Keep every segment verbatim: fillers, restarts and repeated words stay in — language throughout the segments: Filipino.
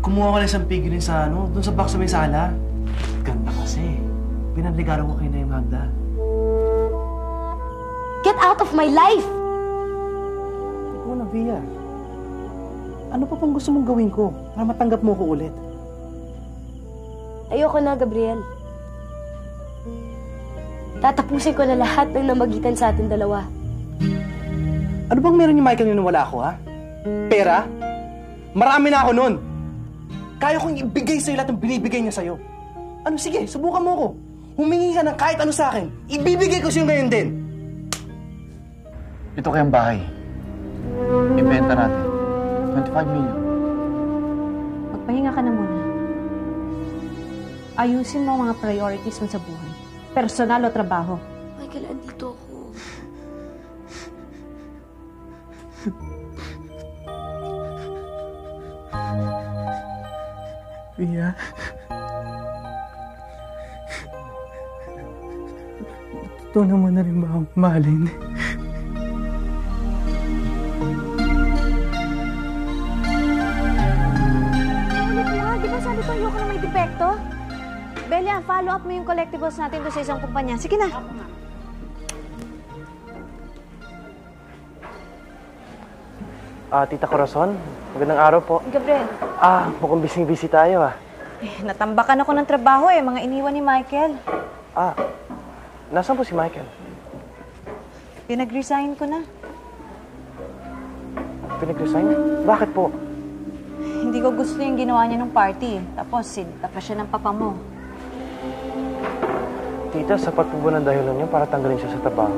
Kumuha ka ng isang figurine sa ano, dun sa box sa may sala. Ganda kasi. Pinanligaran ko kay Nay Magda. Get out of my life! Oo na, Via. Ano pa pang gusto mong gawin ko para matanggap mo ko ulit? Ayoko na, Gabriel. Tatapusin ko na lahat ng namagitan sa atin dalawa. Ano bang meron ni Michael nung wala ako, ha? Pera? Marami na ako nun. Kaya kong ibigay sa'yo lahat ng binibigay niya sa'yo. Ano, sige, subukan mo ko. Humingi ka ng kahit ano sa akin. Ibibigay ko sa'yo ngayon din. Ito kayang bahay. Ibenta natin. twenty-five million. Magpahinga ka na muna. Ayusin mo ang mga priorities mo sa buhay. Personal o trabaho. Michael, andito ako. Via. Totoo naman na rin ba ang mahalin? Di ba sabi ko ayoko na may depekto? Belia, follow up mo yung collectibles natin doon sa isang kumpanya. Sige na. Ah, Tita Corazon, magandang araw po. Gabriel. Ah, mukhang bising-busy tayo ah. Eh, natambakan ako ng trabaho eh. Mga iniwan ni Michael. Ah, nasaan po si Michael? Pinag-resign ko na. Pinag-resign? Bakit po? Hindi ko gusto yung ginawa niya ng party. Tapos, sinita pa siya ng papa mo. Tita, sapat po ba ng dahilan niyo para tanggalin siya sa trabaho?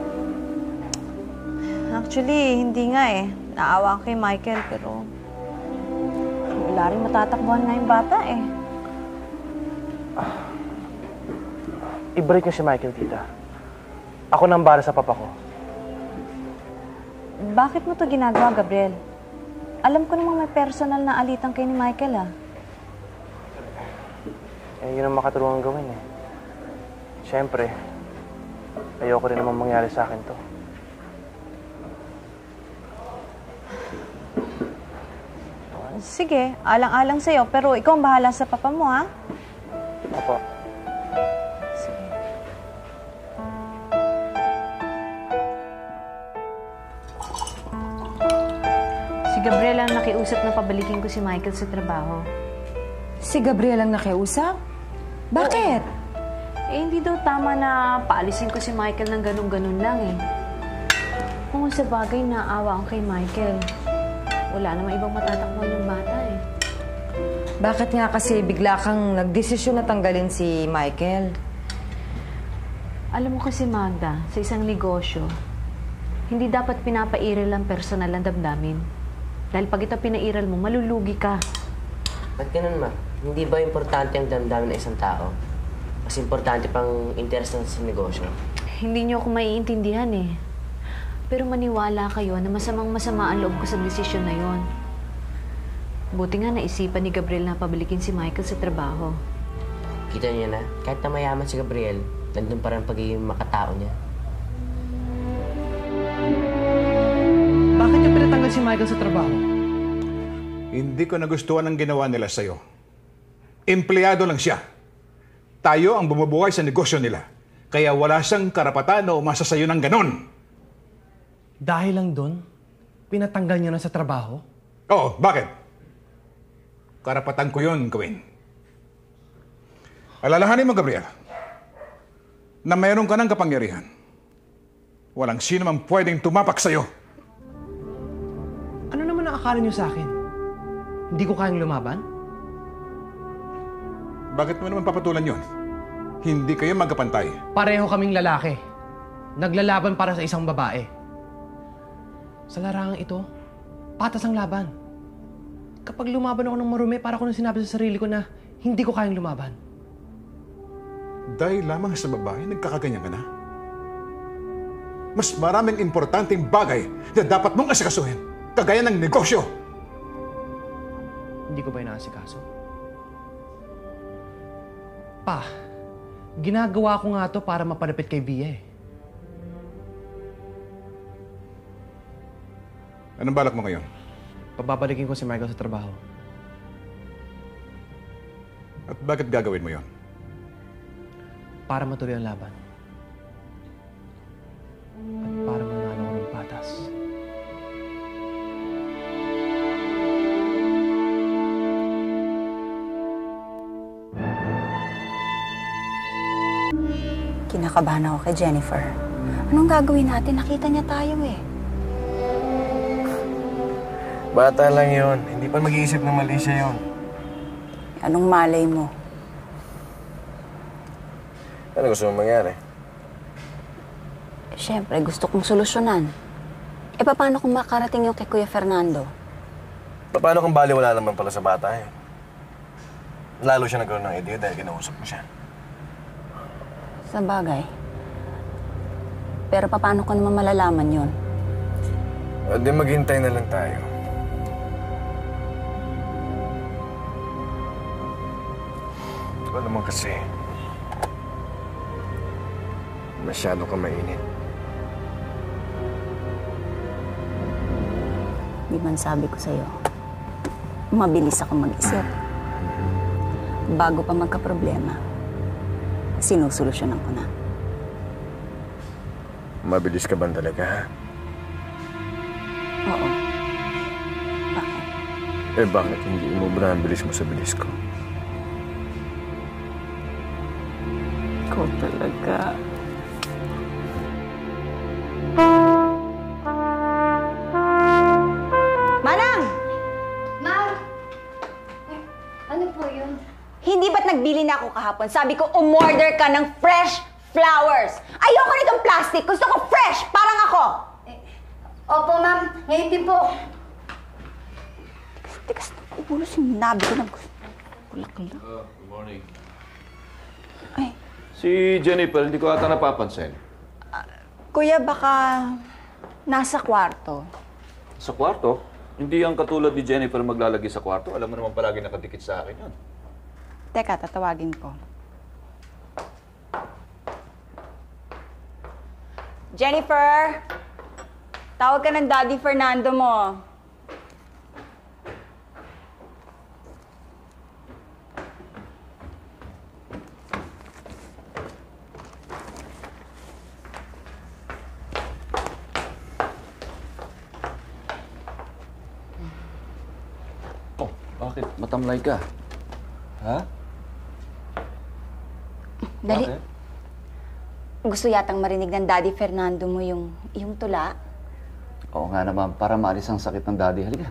Actually, hindi nga eh. Naawa ako kay Michael, pero wala rin matatakbuhan nga yung bata eh. Ah. Ibalik niyo si Michael, Tita. Ako nang para sa papa ko. Bakit mo to ginagawa, Gabriel? Alam ko namang may personal na alitan kay ni Michael ah. Eh, yun ang makatulungan gawin eh. Siyempre, ayoko rin naman mangyari sa akin to. Sige, alang-alang sa'yo, pero ikaw ang bahala sa papa mo, ha? Opo. Sige. Si Gabriel ang nakiusap na pabalikin ko si Michael sa trabaho. Si Gabriel ang nakiusap? Bakit? Eh, hindi daw tama na paalisin ko si Michael ng ganun-ganun lang eh. Kung sa bagay naawa ang kay Michael, wala namang ibang matatakbuhan yung bata eh. Bakit nga kasi bigla kang nagdesisyon na tanggalin si Michael? Alam mo kasi, Magda, sa isang negosyo, hindi dapat pinapairal ang personal ang damdamin. Dahil pag ito pinairal mo, malulugi ka. Ba't ganun, ma? Hindi ba importante ang damdamin ng isang tao? Mas importante pang interest ng sa negosyo? Hindi niyo ako maiintindihan eh. Pero maniwala kayo na masamang-masama ang loob ko sa desisyon na yon. Buti nga naisipan ni Gabriel na pabalikin si Michael sa trabaho. Kita niyo na, kahit na mayaman si Gabriel, nandun pa rin pagiging makatao niya. Bakit niya pinatanggal si Michael sa trabaho? Hindi ko nagustuhan ang ginawa nila sa'yo. Empleyado lang siya. Tayo ang bumubuhay sa negosyo nila. Kaya wala siyang karapatan na umasa sa'yo ng ganon. Dahil lang doon, pinatanggal niya na sa trabaho? Oo, bakit? Karapatan ko yun gawin. Alalahanin mo, Gabriel, na mayroon ka ng kapangyarihan. Walang sino man pwedeng tumapak sa'yo. Ano naman ang akala niyo sa akin? Hindi ko kayang lumaban? Bakit mo naman papatulan yun? Hindi kayo magkapantay. Pareho kaming lalaki. Naglalaban para sa isang babae. Sa larangang ito, patas ang laban. Kapag lumaban ako ng marumi, para ko nang sinabi sa sarili ko na hindi ko kayang lumaban. Dahil lamang sa babae, nagkakaganyan ka na. Mas maraming importanteng bagay na dapat mong asikasuhin, kagaya ng negosyo. Hindi ko ba inaasikaso? Pa, ginagawa ko nga to para mapalapit kay Via eh. Anong balak mo ngayon? Pababalikin ko si Michael sa trabaho. At bakit gagawin mo yon? Para matuloy ang laban. At para manalo ko ng patas. Kinakabahan ako kay Jennifer. Anong gagawin natin? Nakita niya tayo eh. Bata lang yun. Hindi pa mag-iisip na mali siya yun. Anong malay mo? Ano gusto mong mangyari? Siyempre, gusto kong solusyonan. E paano kung makarating yung kay Kuya Fernando? Paano kung bali wala naman pala sa bata eh? Lalo siya nagkaroon ng idea dahil kinausap mo siya. Sa bagay. Pero paano ko naman malalaman yun? O di maghintay na lang tayo. Ikaw naman kasi, masyado ka mainit. Di man sabi ko sa'yo, mabilis ako mag-isip. Bago pa magka-problema, sinusolusyonan ko na. Mabilis ka ba talaga, ha? Oo. Bakit? Eh, bakit hindi umubra ang bilis mo sa bilis ko? Ikaw talaga. Manang! Ma'am! Ano po yun? Hindi ba't nagbili na ako kahapon? Sabi ko, umorder ka ng fresh flowers. Ayoko nitong plastic. Gusto ko fresh, parang ako. Eh, opo, ma'am. Ngayon din po. Tikas, ulo sinabi ko na gusto. Kulak-kulak. Uh, good morning. Ay, Si Jennifer, hindi ko ata napapansin. kuya, baka nasa kwarto. Sa kwarto? Hindi ang katulad ni Jennifer maglalagay sa kwarto. Alam mo naman palagi nakadikit sa akin yun. Teka, tatawagin ko. Jennifer! Tawag ka ng Daddy Fernando mo. Oh, bakit? Matamlay ka. Ha? Dali. Bakit? Gusto yatang marinig ng Daddy Fernando mo yung, yung tula. Oo nga naman, para maalis ang sakit ng daddy. Halika.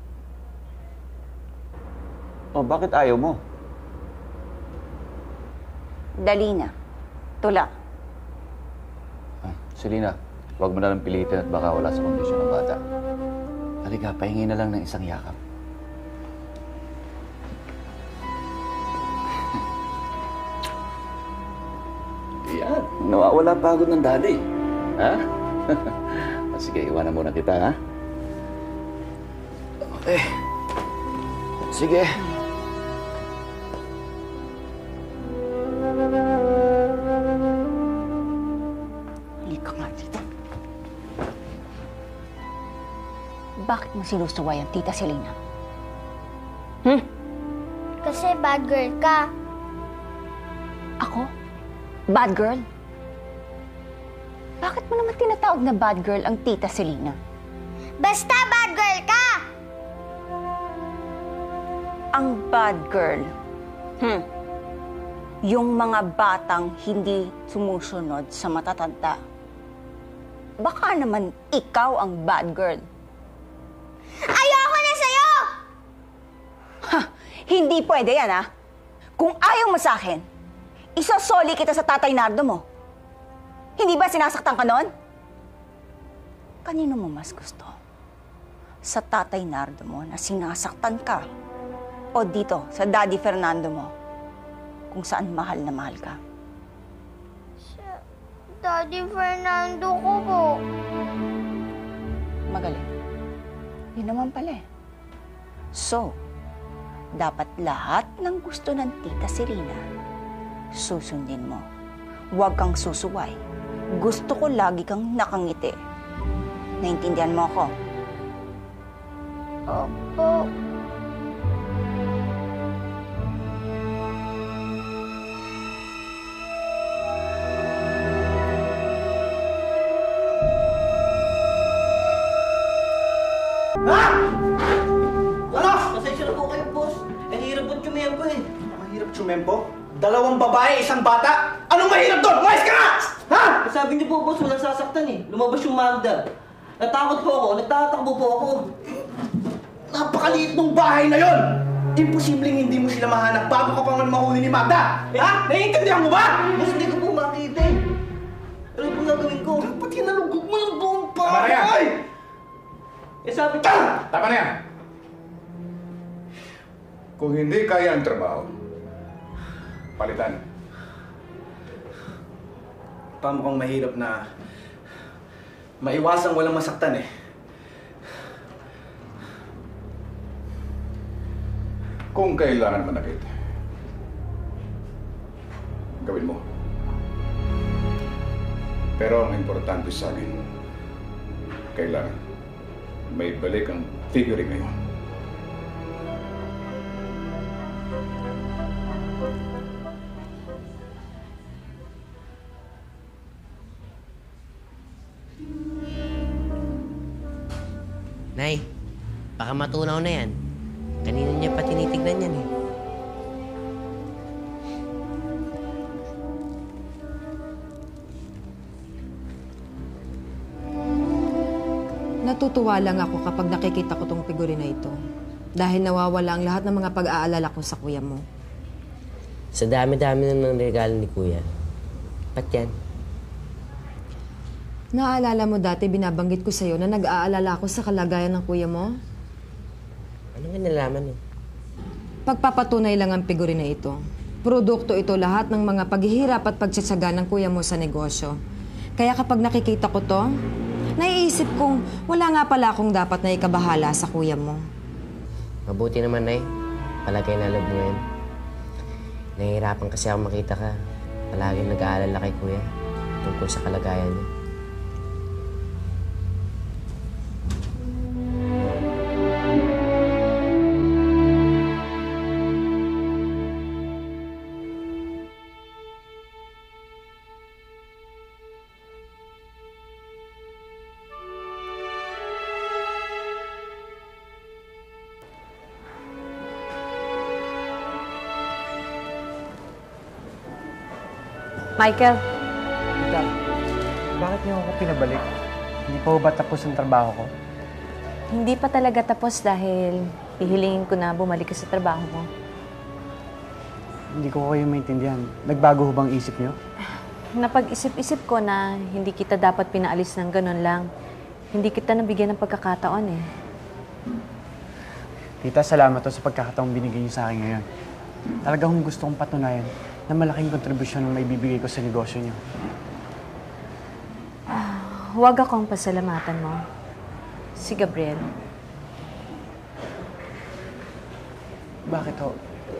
Oh, bakit ayaw mo? Dali na. Tula. Ah, Selena, huwag mo na lang pilitin at baka wala sa kondisyon ng bata. Halika, pahingi na lang ng isang yakap. Yan, nawawala pagod ng daddy. Ha? Sige, iwanan muna kita, ha? Okay. Sige. Halika nga dito. Bakit mo sinusuway ang tita Selena? Hmm? Kasi bad girl ka. Ako? Bad girl? Bakit mo naman tinatawag na bad girl ang tita Selena? Basta bad girl ka! Ang bad girl, hmm, yung mga batang hindi sumusunod sa matatanda. Baka naman ikaw ang bad girl. Ayoko na sa'yo! Ha, hindi pwede yan, ha? Kung ayaw mo sa akin, isosoli kita sa tatay Nardo mo. Hindi ba sinasaktan ka nun? Kanino mo mas gusto? Sa tatay Nardo mo na sinasaktan ka? O dito, sa Daddy Fernando mo, kung saan mahal na mahal ka? Sa Daddy Fernando ko po. Magaling. Yun naman pala eh. So, dapat lahat ng gusto ng tita Selena, susundin mo. Huwag kang susuway. Gusto ko lagi kang nakangiti. Naintindihan mo ako? Opo. po? Dalawang babae, isang bata? Anong mahirap doon? Umayos ka nga! Ha? Sabi niyo po, boss, walang sasaktan eh. Lumabas yung Magda. Natakot po ako, nagtatakbo po ako. Napakaliit ng bahay na yon! Imposibleng hindi mo sila mahanap bago ka pa man mahuli ni Magda! Ha? Naiintindihan mo ba? Boss, hindi ko po makita eh. Ano po gagawin ko? Dapat hinalugog mo yung buong Tama na yan! bahay! Eh sabi ko, Tama na yan! Kung hindi kaya ang trabaho, palitan. Pamukhang mahirap na maiwasang walang masaktan eh. Kung kailangan manakit, gawin mo. Pero ang importante sa akin, kailangan may balik ang figuring ngayon. Nay, baka matunaw na yan. Kanina niya pa tinitignan yan eh. Natutuwa lang ako kapag nakikita ko tong figurine na ito. Dahil nawawala ang lahat ng mga pag-aalala ko sa kuya mo. Sa dami-dami na ng regalo ni Kuya. Ba't yan? Naaalala mo dati binabanggit ko sa'yo na nag-aalala ako sa kalagayan ng kuya mo? Ano nga nalaman eh? Pagpapatunay lang ang figurine na ito. Produkto ito lahat ng mga paghihirap at pagtsatsaga ng kuya mo sa negosyo. Kaya kapag nakikita ko to, naiisip kong wala nga pala akong dapat na ikabahala sa kuya mo. Mabuti naman, Nay. Palagay na loob mo yan. Nahihirapan kasi ako makita ka. Palaging nag-aalala kay Kuya tungkol sa kalagayan niya. Michael, Tita, bakit niyo ako pinabalik? Hindi pa ba tapos ang trabaho ko? Hindi pa talaga tapos dahil hihilingin ko na bumalik ka sa trabaho mo. Hindi ko kayo maintindihan. Nagbago ho bang isip niyo? Napag-isip-isip ko na hindi kita dapat pinaalis ng ganun lang. Hindi kita nabigyan ng pagkakataon eh. Tita, salamat to sa pagkakataong binigay niyo sa akin ngayon. Talagang gusto kong patunayan na malaking kontribusyon ang may bibigay ko sa negosyo niyo. Ah, huwag akong pasalamatan mo. Si Gabriel. Bakit ho?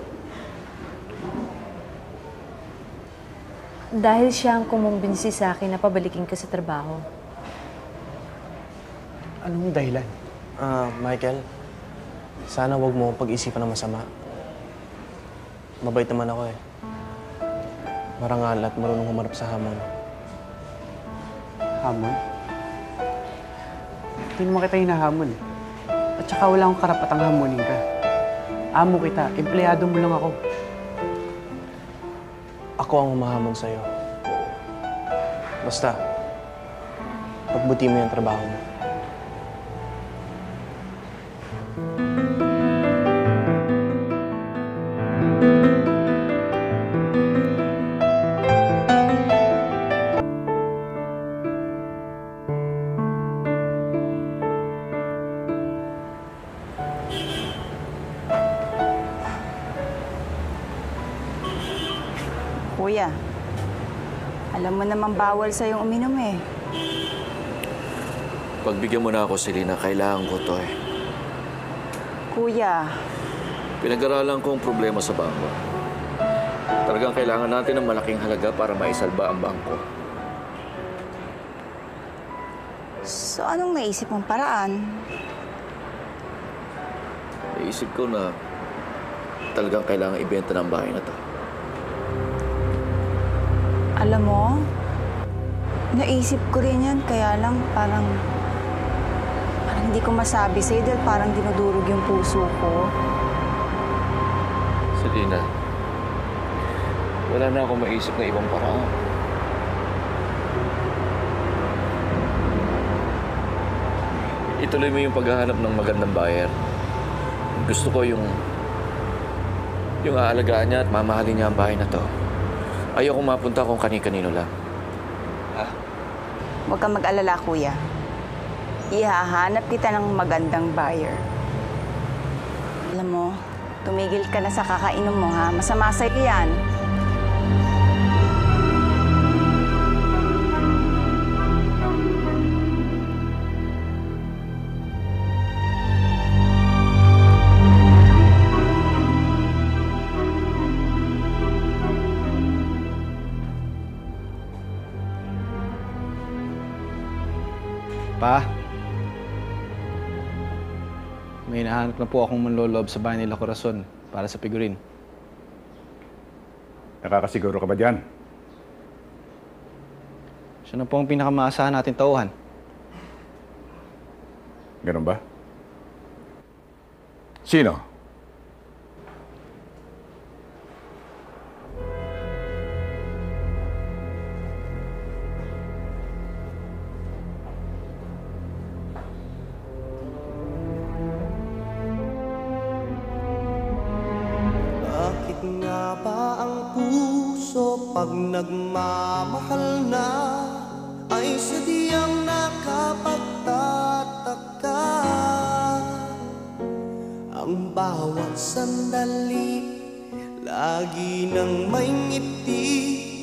Dahil siya ang kumumbinsi sa akin na pabalikin ka sa trabaho. Anong dahilan? Ah, Michael, sana wag mo pag-isipan ng masama. Mabait naman ako eh. Marangal at marunong humarap sa hamon. Hamon? Hindi naman kita hinahamon eh. At saka wala akong karapatang hamunin ka. Amo kita, empleyado mo lang ako. Ako ang humahamon sa'yo. Basta, pagbuti mo yung trabaho mo. Kuya, alam mo naman bawal sa'yong uminom eh. Pagbigyan mo na ako, Selena, kailangan ko to eh. Kuya, Pinag-aralan ko ang problema sa bangko. Talagang kailangan natin ng malaking halaga para maisalba ang bangko. so anong naisip mong paraan? Naisip ko na talagang kailangan ibenta ng bahay na to. Alam mo, naisip ko rin yan, kaya lang parang, parang hindi ko masabi sa'yo dahil parang dinudurog yung puso ko. Selena, Wala na akong maisip na ibang paraan. Ituloy mo yung paghahanap ng magandang buyer. Gusto ko yung yung aalagaan niya at mamahalin niya ang bahay na to. Ayoko mapunta kung kani-kanino lang. Ha? Huwag kang mag-alala, kuya. Ihahanap kita ng magandang buyer. Alam mo, tumigil ka na sa kakainom mo, ha? Masama sa'yo yan. Pa, may hinahanap na po akong manloloob sa bahay nila Corazon para sa figurin. Nakakasiguro ka ba dyan? Siya na po ang pinakamaasahan natin tauhan. Ganun ba? Sino? Bakit nga ba ang puso pag nagmamahal na ay sadyang nakapagtataka? Ang bawat sandali lagi nang may ngiti